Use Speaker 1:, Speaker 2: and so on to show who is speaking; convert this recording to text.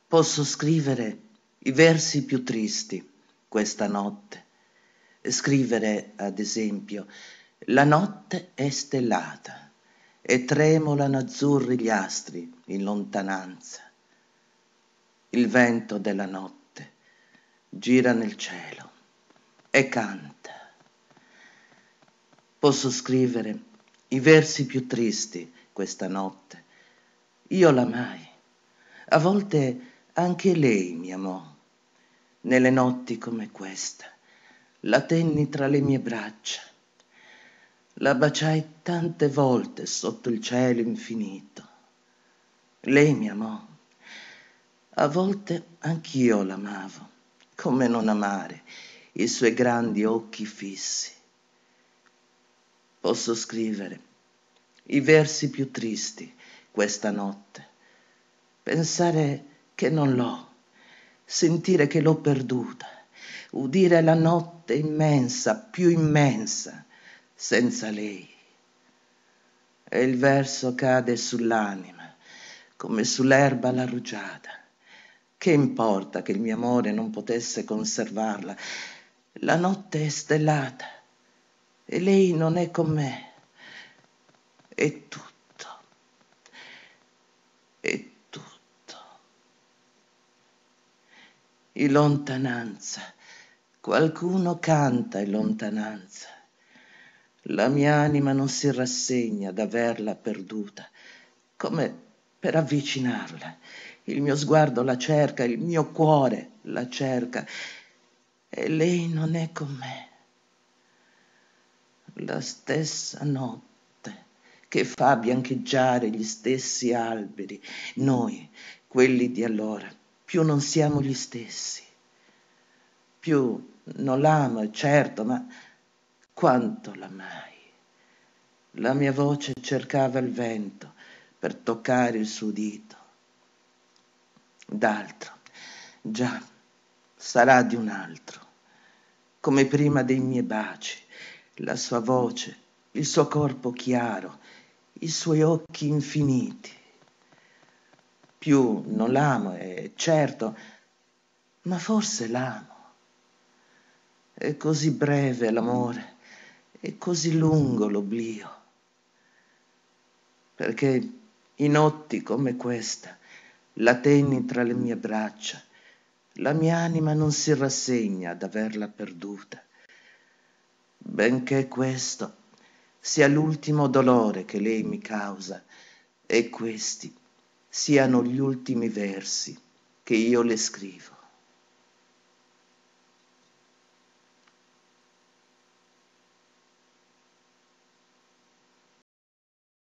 Speaker 1: Posso scrivere i versi più tristi questa notte. Scrivere, ad esempio, la notte è stellata e tremolano azzurri gli astri in lontananza. Il vento della notte gira nel cielo e canta. Posso scrivere i versi più tristi questa notte. Io l'amai, a volte anche lei mi amò. Nelle notti come questa, la tenni tra le mie braccia. La baciai tante volte sotto il cielo infinito. Lei mi amò. A volte anch'io l'amavo, come non amare i suoi grandi occhi fissi. Posso scrivere i versi più tristi questa notte. Pensare che non l'ho, sentire che l'ho perduta, udire la notte immensa, più immensa, senza lei. E il verso cade sull'anima, come sull'erba la rugiada. Che importa che il mio amore non potesse conservarla? La notte è stellata e lei non è con me. È tutto, è tutto. In lontananza, qualcuno canta in lontananza. La mia anima non si rassegna d'averla perduta, come per avvicinarla. Il mio sguardo la cerca, il mio cuore la cerca, e lei non è con me. La stessa notte che fa biancheggiare gli stessi alberi, noi, quelli di allora, più non siamo gli stessi. Più non l'amo, è certo, ma quanto l'amai. La mia voce cercava il vento per toccare il suo dito. D'altro, già, sarà di un altro, come prima dei miei baci, la sua voce, il suo corpo chiaro, i suoi occhi infiniti. Più non l'amo, è certo, ma forse l'amo. È così breve l'amore, è così lungo l'oblio, perché in notti come questa la tenni tra le mie braccia, la mia anima non si rassegna d'averla perduta, benché questo sia l'ultimo dolore che lei mi causa e questi siano gli ultimi versi che io le scrivo.